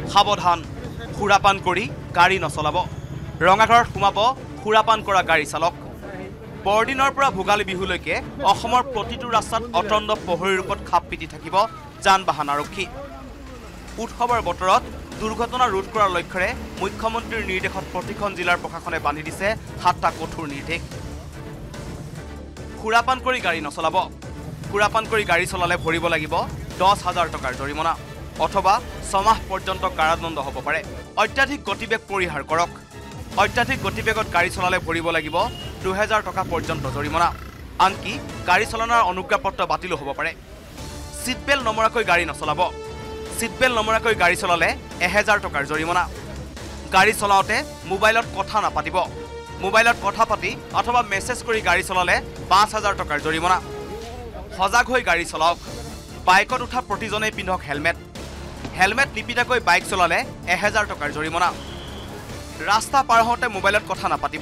সাৱধান সুৰাপান কৰি গাড়ী নচলাব ৰঙাঘৰত সোমাব সুৰাপান কৰা গাড়ী চালক বৰদিনৰ পৰা ভোগালী বিহুলৈকে অসমৰ প্ৰতিটো ৰাস্তাত অতন্দ পহৰীৰ ৰূপত খাপ পিটি থাকিব যান বাহন আৰক্ষী উৎসৱৰ বতৰত দুৰ্ঘটনা ৰোধ কৰাৰ লক্ষ্যৰে মুখ্যমন্ত্ৰীৰ নিৰ্দেশত প্ৰতিখন জিলাৰ প্ৰশাসনে বান্ধি দিছে 7টা কঠোৰ নিৰ্দেশ সুৰাপান কৰি গাড়ী নচলাব সুৰাপান কৰি গাড়ী চলালে ভৰিব লাগিব 10,000 টকাৰ জৰিমনা অথবা 6 মাহ পৰ্যন্ত কাৰাদণ্ড হ'ব পাৰে অত্যাধিক গতিবেগ পৰিহাৰ কৰক অত্যাধিক গতিবেগত গাড়ী চলালে ভৰিব লাগিব 2000 টকা পৰ্যন্ত জৰিমনা আনকি গাড়ী চলানৰ অনুজ্ঞাপত্ৰ বাতিল হ'ব পাৰে সিট বেল্ট নমৰাকৈ গাড়ী নচলাব সিট বেল্ট নমৰাকৈ গাড়ী চলালে 1000 টকাৰ জৰিমনা গাড়ী চলাওঁতে মোবাইলত কথা নাপাতিব মোবাইলত কথা পাতি অথবা মেছেজ কৰি গাড়ী চলালে 5000 টকাৰ জৰিমনা সজাগ হৈ গাড়ী চলাওক বাইকত উঠা প্ৰতিজনেই পিন্ধক হেলমেট হেলমেট নিপিন্ধাকৈ বাইক চলালে 1000 টকাৰ জৰিমনা ৰাস্তা পাৰ হওঁতে মোবাইলত কথা নাপাতিব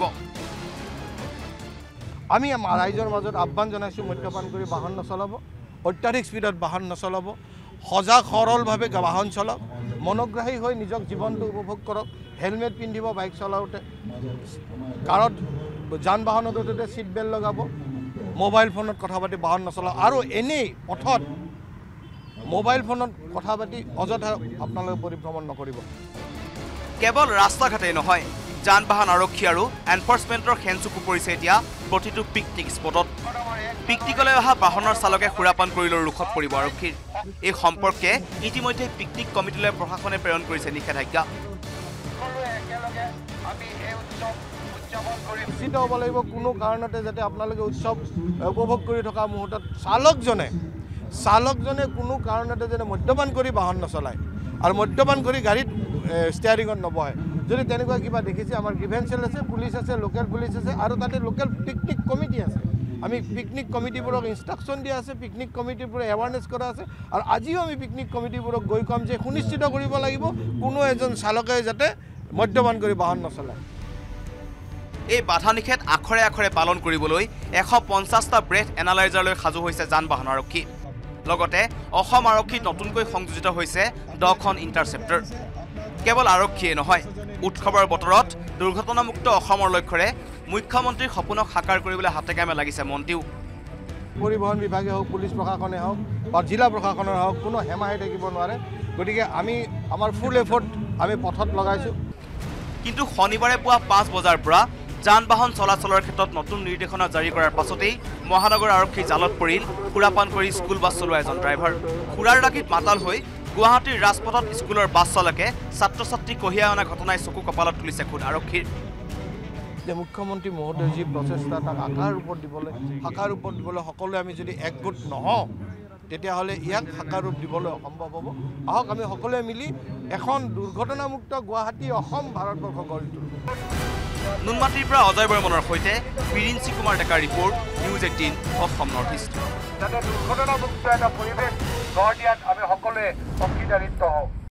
আমি আমাৰ ৰাইজৰ মাজত আহ্বান জনাইছোঁ মদ্যপান কৰি বাহন নচলাব অত্যাধিক স্পীডত বাহন নচলাব সজাগ সৰলভাৱে বাহন চলাওক মনোগ্ৰাহী হৈ নিজক জীৱনটো উপভোগ কৰক হেলমেট পিন্ধিব বাইক চলাওঁতে কাৰত যান বাহনত উঠোঁতে চিট বেল্ট লগাব মোবাইল ফোনত কথা পাতি বাহন নচলাওক আৰু এনেই পথত মোবাইল ফোনত কথা পাতি অযথা আপোনালোকে পৰিভ্ৰমণ নকৰিব কেৱল ৰাস্তা ঘাটেই নহয় যান বাহন আৰক্ষী আৰু এনফৰ্চমেণ্টৰ খেনচুকু পৰিছে এতিয়া প্ৰতিটো পিকনিক স্পটত পিকনিকলৈ অহা বাহনৰ চালকে সুৰাপান কৰিলেও ৰোখত পৰিব আৰক্ষীৰ এই সম্পৰ্কে ইতিমধ্যে পিকনিক কমিটিলৈ প্ৰশাসনে প্ৰেৰণ কৰিছে নিষেধাজ্ঞা নিশ্চিত হ'ব লাগিব কোনো কাৰণতে যাতে আপোনালোকে উৎসৱ উপভোগ কৰি থকা মুহূৰ্তত চালকজনে কোনো কাৰণতে যাতে মদ্যপান কৰি বাহন নচলায় আৰু মদ্যপান কৰি গাড়ীত ষ্টিয়াৰিঙত নবহে যদি তেনেকুৱা কিবা দেখিছে আমাৰ গ্ৰিভেঞ্চেল আছে পুলিচ আছে লোকেল পুলিচ আছে আৰু তাতে লোকেল পিকনিক কমিটি আছে আমি পিকনিক কমিটিবোৰক ইনষ্ট্ৰাকশ্যন দিয়া আছে পিকনিক কমিটিবোৰে এৱাৰনেছ কৰা আছে আৰু আজিও আমি পিকনিক কমিটিবোৰক গৈ ক'ম যে সুনিশ্চিত কৰিব লাগিব কোনো এজন চালকে যাতে মদ্যপান কৰি বাহন নচলায় এই বাধা নিষেধ আখৰে আখৰে পালন কৰিবলৈ 150টা ব্ৰেথ এনালাইজাৰলৈ সাজু হৈছে যান বাহন আৰক্ষী লগতে অসম আৰক্ষী নতুনকৈ সংযোজিত হৈছে 10খন ইণ্টাৰচেপ্টৰ কেৱল আৰক্ষীয়ে নহয় উৎসৱৰ বতৰত দুৰ্ঘটনামুক্ত অসমৰ লক্ষ্যৰে মুখ্যমন্ত্ৰীৰ সপোনক সাকাৰ কৰিবলৈ হাতে কামে লাগিছে মন্ত্ৰীও পৰিবহণ বিভাগে হওক পুলিচ প্ৰশাসনে হওক বা জিলা প্ৰশাসনৰ হওক কোনো হেমাহি থাকিব নোৱাৰে গতিকে আমি আমাৰ ফুল এফৰ্ট আমি পথত লগাইছোঁ কিন্তু শনিবাৰে পুৱা 5 বজাৰ পৰা যান বাহন চলাচলৰ ক্ষেত্ৰত নতুন নিৰ্দেশনা জাৰি কৰাৰ পাছতেই মহানগৰ আৰক্ষী জালত পৰিল সুৰাপান কৰি স্কুল বাছ চলোৱা এজন ড্ৰাইভাৰ সুৰাৰ ডাকিত মাতাল হৈ গুৱাহাটীৰ ৰাজপথত স্কুলৰ বাছ চালকে ছাত্ৰ ছাত্ৰী কঢ়িয়াই অনা ঘটনাই চকু কপালত তুলিছে খুদ আৰক্ষীৰ যে মুখ্যমন্ত্ৰী মহোদয় যি প্ৰচেষ্টা তাক সাকাৰ ৰূপত দিবলৈ সকলোৱে আমি যদি একগোট নহওঁ তেতিয়াহ'লে ইয়াক সাকাৰ ৰূপ দিবলৈ অসম্ভৱ হ'ব আহক আমি সকলোৱে মিলি এখন দুৰ্ঘটনামুক্ত গুৱাহাটী অসম ভাৰতবৰ্ষ গঢ়ি তুলিম নুনমাটিৰ পৰা অজয় বৰ্মনৰ সৈতে বিৰিঞ্চি কুমাৰ ডেকাৰ report news 18 Assam North East যাতে দুৰ্ঘটনামুক্ত এটা পৰিৱেশ গঢ় দিয়াত আমি সকলোৱে অংশীদাৰিত্ব হওঁ